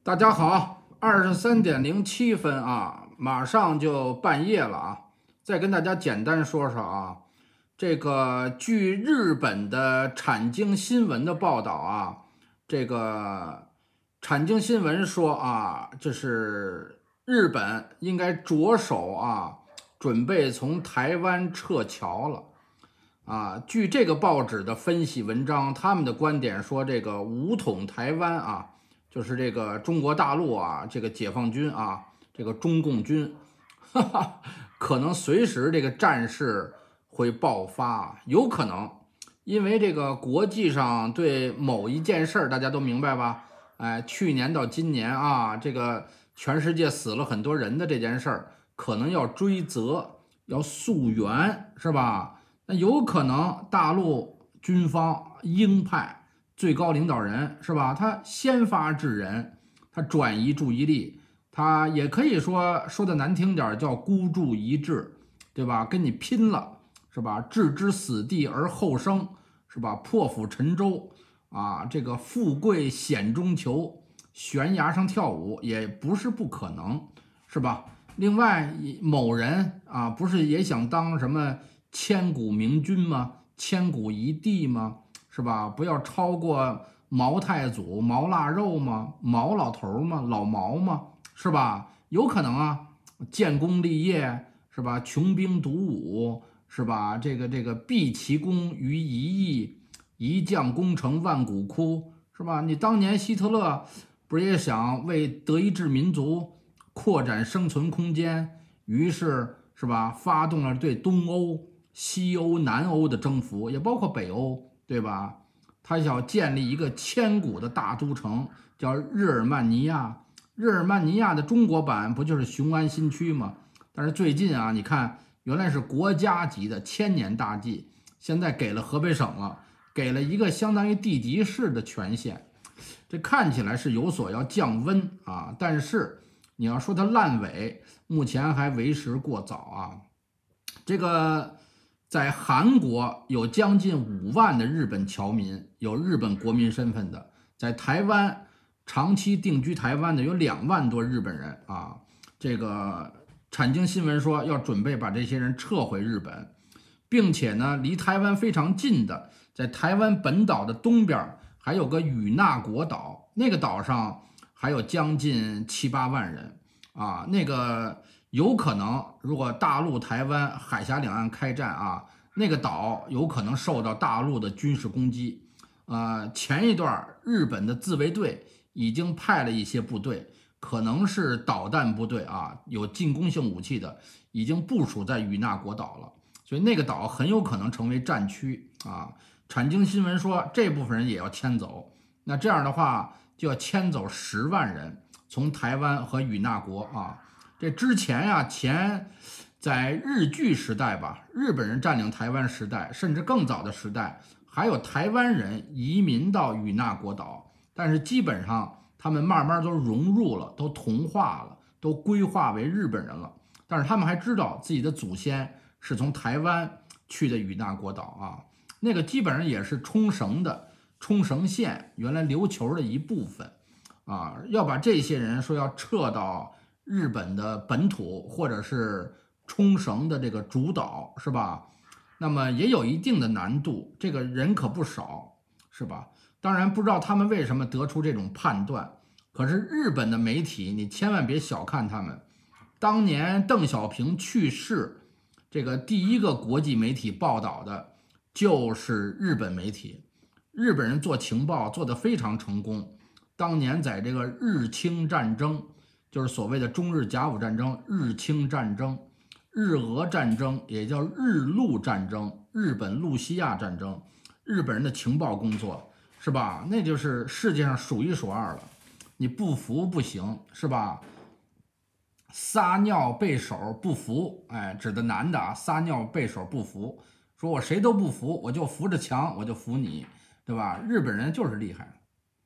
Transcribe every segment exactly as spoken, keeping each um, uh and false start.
大家好，二十三点零七分啊，马上就半夜了啊。再跟大家简单说说啊，这个据日本的产经新闻的报道啊，这个产经新闻说啊，这是日本应该着手啊，准备从台湾撤侨了。啊，据这个报纸的分析文章，他们的观点说，这个武统台湾啊，就是这个中国大陆啊，这个解放军啊，这个中共军，哈哈，可能随时这个战事会爆发，有可能，因为这个国际上对某一件事儿大家都明白吧？哎，去年到今年啊，这个全世界死了很多人的这件事儿，可能要追责，要溯源，是吧？那有可能大陆军方鹰派最高领导人是吧？他先发制人，他转移注意力，他也可以说说的难听点叫孤注一掷，对吧？跟你拼了是吧？置之死地而后生是吧？破釜沉舟啊，这个富贵险中求，悬崖上跳舞也不是不可能，是吧？另外某人啊，不是也想当什么？千古明君吗？千古一帝吗？是吧？不要超过毛太祖、毛腊肉吗？毛老头吗？老毛吗？是吧？有可能啊，建功立业是吧？穷兵黩武是吧？这个这个毕其功于一役，一将功成万骨枯是吧？你当年希特勒不是也想为德意志民族扩展生存空间，于是是吧？发动了对东欧。西欧、南欧的征服，也包括北欧，对吧？他想建立一个千古的大都城，叫日耳曼尼亚。日耳曼尼亚的中国版不就是雄安新区吗？但是最近啊，你看，原来是国家级的千年大计，现在给了河北省了，给了一个相当于地级市的权限。这看起来是有所要降温啊，但是你要说它烂尾，目前还为时过早啊。这个。在韩国有将近五万的日本侨民，有日本国民身份的；在台湾长期定居台湾的有两万多日本人啊。这个产经新闻说要准备把这些人撤回日本，并且呢，离台湾非常近的，在台湾本岛的东边还有个与那国岛，那个岛上还有将近七八万人啊，那个。有可能，如果大陆、台湾、海峡两岸开战啊，那个岛有可能受到大陆的军事攻击。呃，前一段日本的自卫队已经派了一些部队，可能是导弹部队啊，有进攻性武器的，已经部署在与那国岛了，所以那个岛很有可能成为战区啊。产经新闻说，这部分人也要迁走，那这样的话就要迁走十万人，从台湾和与那国啊。这之前呀、啊，前在日据时代吧，日本人占领台湾时代，甚至更早的时代，还有台湾人移民到与那国岛，但是基本上他们慢慢都融入了，都同化了，都归化为日本人了。但是他们还知道自己的祖先是从台湾去的与那国岛啊，那个基本上也是冲绳的冲绳县原来琉球的一部分啊，要把这些人说要撤到。日本的本土或者是冲绳的这个主岛是吧？那么也有一定的难度，这个人可不少是吧？当然不知道他们为什么得出这种判断，可是日本的媒体你千万别小看他们。当年邓小平去世，这个第一个国际媒体报道的就是日本媒体，日本人做情报做得非常成功。当年在这个日清战争。就是所谓的中日甲午战争、日清战争、日俄战争，也叫日露战争、日本露西亚战争，日本人的情报工作是吧？那就是世界上数一数二了。你不服不行是吧？撒尿背手不服，哎，指的男的啊，撒尿背手不服，说我谁都不服，我就扶着墙，我就服你，对吧？日本人就是厉害。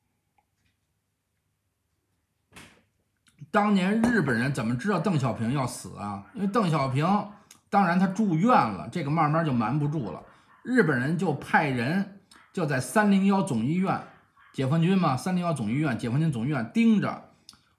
当年日本人怎么知道邓小平要死啊？因为邓小平，当然他住院了，这个慢慢就瞒不住了。日本人就派人就在三零一总医院，解放军嘛，三零一总医院、解放军总医院盯着，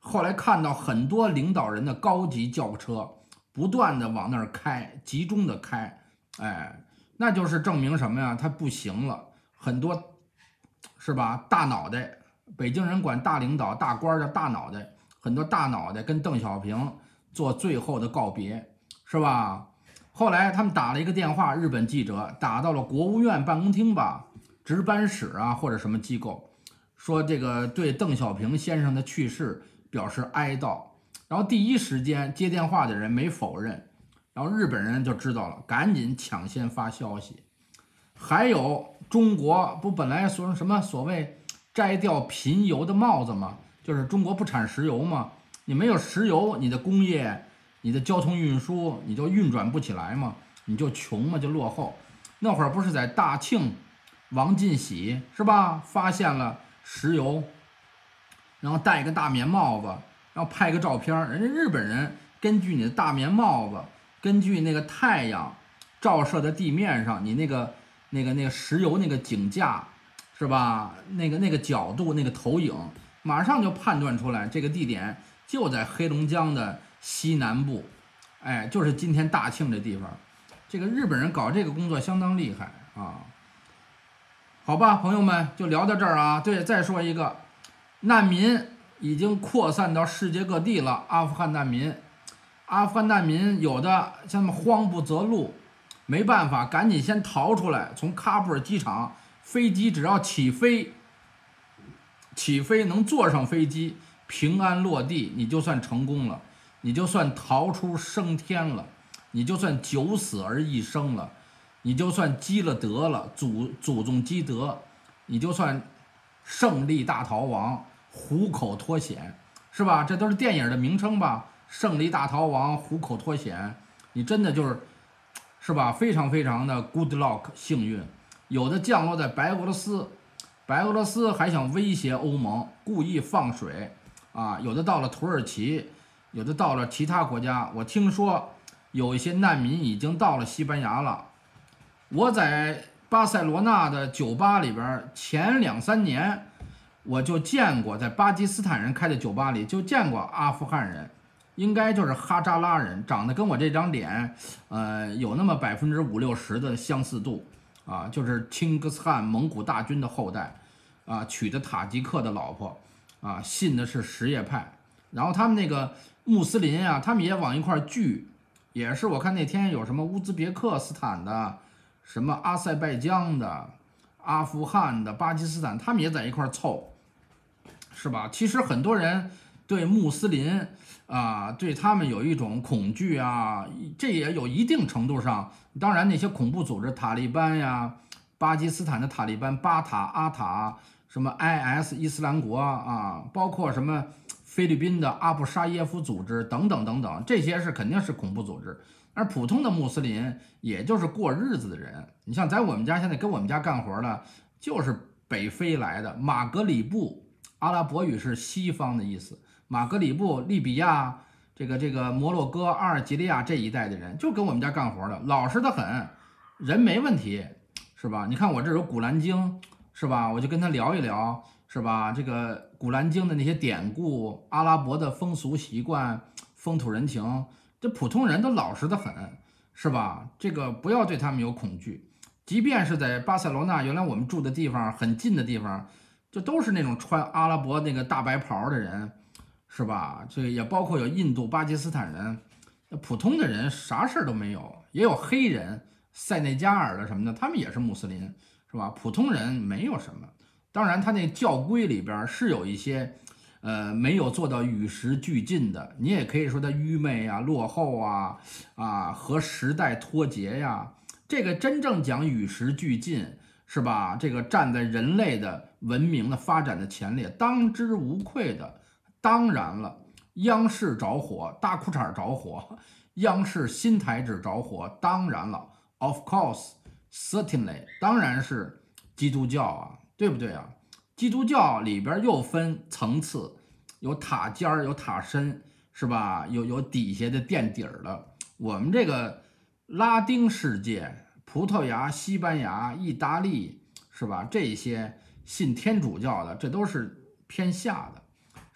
后来看到很多领导人的高级轿车不断的往那儿开，集中的开，哎，那就是证明什么呀？他不行了，很多是吧？大脑袋，北京人管大领导、大官叫大脑袋，很多大脑袋跟邓小平做最后的告别，是吧？后来他们打了一个电话，日本记者打到了国务院办公厅吧，值班室啊或者什么机构，说这个对邓小平先生的去世表示哀悼。然后第一时间接电话的人没否认，然后日本人就知道了，赶紧抢先发消息。还有中国不本来说什么所谓摘掉贫油的帽子吗？就是中国不产石油吗？你没有石油，你的工业、你的交通运输你就运转不起来嘛，你就穷嘛，就落后。那会儿不是在大庆，王进喜是吧？发现了石油，然后戴个大棉帽子，然后拍个照片，人家日本人根据你的大棉帽子，根据那个太阳照射在地面上，你那个那个那个石油那个井架是吧？那个那个角度那个投影，马上就判断出来这个地点就在黑龙江的西南部，哎，就是今天大庆这地方。这个日本人搞这个工作相当厉害啊。好吧，朋友们就聊到这儿啊。对，再说一个，难民已经扩散到世界各地了。阿富汗难民，阿富汗难民有的像他们慌不择路，没办法，赶紧先逃出来。从喀布尔机场，飞机只要起飞，起飞能坐上飞机，平安落地，你就算成功了，你就算逃出升天了，你就算九死而一生了，你就算积了德了，祖祖宗积德，你就算胜利大逃亡，虎口脱险，是吧？这都是电影的名称吧？胜利大逃亡，虎口脱险，你真的就是，是吧？非常非常的 good luck 幸运，有的降落在白俄罗斯，白俄罗斯还想威胁欧盟，故意放水，啊，有的到了土耳其，有的到了其他国家。我听说有一些难民已经到了西班牙了。我在巴塞罗那的酒吧里边，前两三年我就见过，在巴基斯坦人开的酒吧里就见过阿富汗人，应该就是哈扎拉人，长得跟我这张脸，呃，有那么百分之五六十的相似度啊，就是钦格斯汗蒙古大军的后代啊，娶的塔吉克的老婆啊，信的是什叶派，然后他们那个穆斯林啊，他们也往一块聚，也是我看那天有什么乌兹别克斯坦的。什么阿塞拜疆的、阿富汗的、巴基斯坦，他们也在一块凑，是吧？其实很多人对穆斯林啊，对他们有一种恐惧啊，这也有一定程度上。当然，那些恐怖组织塔利班呀、巴基斯坦的塔利班、巴塔、阿塔，什么 I S 伊斯兰国啊，包括什么菲律宾的阿布沙耶夫组织等等等等，这些是肯定是恐怖组织。而普通的穆斯林，也就是过日子的人，你像在我们家现在跟我们家干活的，就是北非来的马格里布，阿拉伯语是西方的意思。马格里布、利比亚、这个这个摩洛哥、阿尔及利亚这一带的人，就跟我们家干活的，老实的很，人没问题，是吧？你看我这有《古兰经》，是吧？我就跟他聊一聊，是吧？这个《古兰经》的那些典故，阿拉伯的风俗习惯、风土人情。这普通人都老实的很，是吧？这个不要对他们有恐惧，即便是在巴塞罗那，原来我们住的地方很近的地方，就都是那种穿阿拉伯那个大白袍的人，是吧？这也包括有印度、巴基斯坦人，普通的人啥事儿都没有，也有黑人、塞内加尔的什么的，他们也是穆斯林，是吧？普通人没有什么。当然，他那教规里边是有一些。呃，没有做到与时俱进的，你也可以说它愚昧啊、落后啊、啊和时代脱节呀。这个真正讲与时俱进，是吧？这个站在人类的文明的发展的前列，当之无愧的。当然了，央视着火，大裤衩着火，央视新台纸着火，当然了 ，of course，certainly，当然是基督教啊，对不对啊？基督教里边又分层次，有塔尖儿，有塔身，是吧？有有底下的垫底儿的。我们这个拉丁世界，葡萄牙、西班牙、意大利，是吧？这些信天主教的，这都是偏下的，是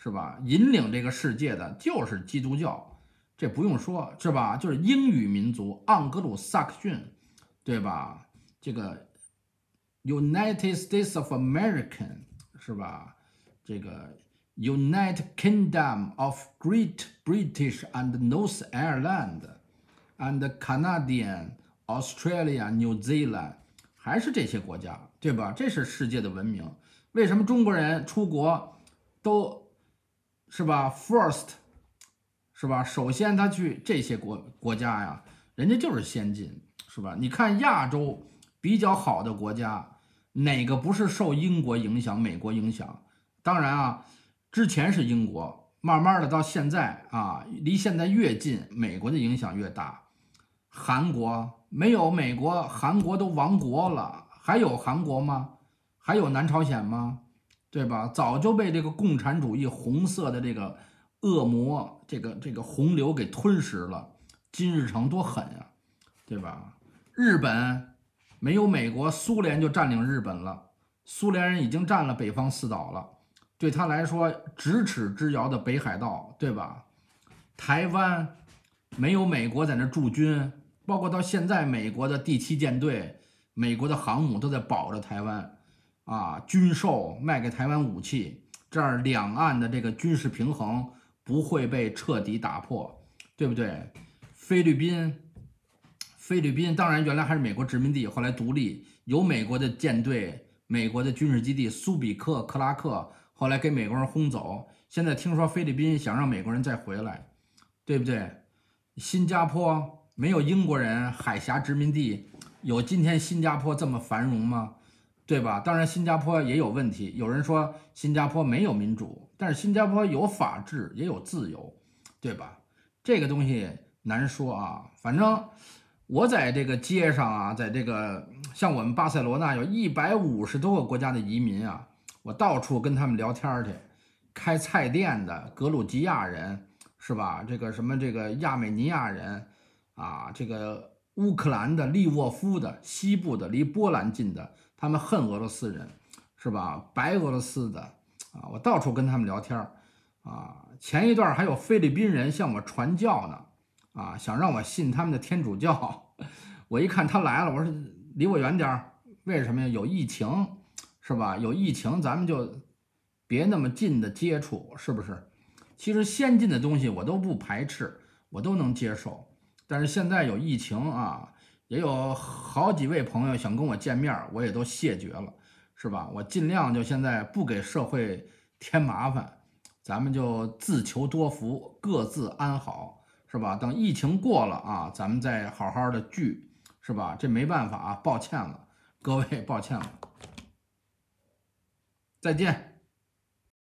是吧？引领这个世界的就是基督教，这不用说，是吧？就是英语民族盎格鲁撒克逊，对吧？这个 United States of America 是吧？这个 United Kingdom of Great British and North Ireland and Canadian, Australia, New Zealand， 还是这些国家，对吧？这是世界的文明。为什么中国人出国都是吧 ？First 是吧？首先他去这些国国家呀，人家就是先进，是吧？你看亚洲比较好的国家，哪个不是受英国影响、美国影响？当然啊，之前是英国，慢慢的到现在啊，离现在越近，美国的影响越大。韩国没有美国，韩国都亡国了，还有韩国吗？还有南朝鲜吗？对吧？早就被这个共产主义红色的这个恶魔，这个这个洪流给吞噬了。金日成多狠呀，对吧？日本没有美国，苏联就占领日本了，苏联人已经占了北方四岛了，对他来说咫尺之遥的北海道，对吧？台湾没有美国在那驻军，包括到现在美国的第七舰队、美国的航母都在保着台湾。啊，军售卖给台湾武器，这样两岸的这个军事平衡不会被彻底打破，对不对？菲律宾，菲律宾当然原来还是美国殖民地，后来独立，有美国的舰队、美国的军事基地，苏比克、克拉克，后来给美国人轰走。现在听说菲律宾想让美国人再回来，对不对？新加坡没有英国人海峡殖民地，有今天新加坡这么繁荣吗？对吧？当然，新加坡也有问题。有人说新加坡没有民主，但是新加坡有法治，也有自由，对吧？这个东西难说啊。反正我在这个街上啊，在这个像我们巴塞罗那有一百五十多个国家的移民啊，我到处跟他们聊天去。开菜店的格鲁吉亚人是吧？这个什么这个亚美尼亚人啊，这个乌克兰的、利沃夫的、西部的、离波兰近的。他们恨俄罗斯人，是吧？白俄罗斯的啊，我到处跟他们聊天啊。前一段还有菲律宾人向我传教呢，啊，想让我信他们的天主教。我一看他来了，我说离我远点儿，为什么呀？有疫情，是吧？有疫情，咱们就别那么近的接触，是不是？其实先进的东西我都不排斥，我都能接受，但是现在有疫情啊。也有好几位朋友想跟我见面，我也都谢绝了，是吧？我尽量就现在不给社会添麻烦，咱们就自求多福，各自安好，是吧？等疫情过了啊，咱们再好好的聚，是吧？这没办法啊，抱歉了，各位，抱歉了，再见。